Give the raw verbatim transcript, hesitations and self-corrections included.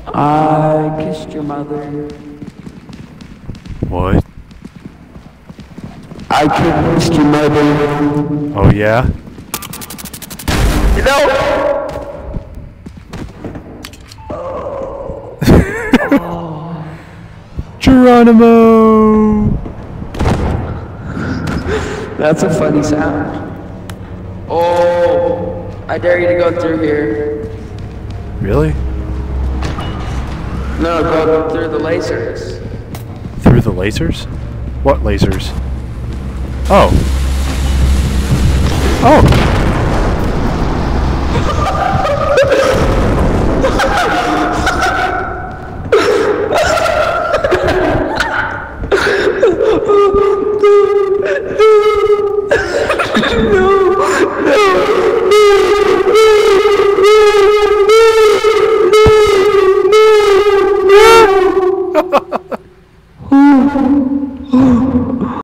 I kissed your mother. What? I kissed your mother. Oh yeah? No! Geronimo! That's a funny sound. Oh, I dare you to go through here. Really? No, go through the lasers. Through the lasers? What lasers? Oh. Oh! No, no, no.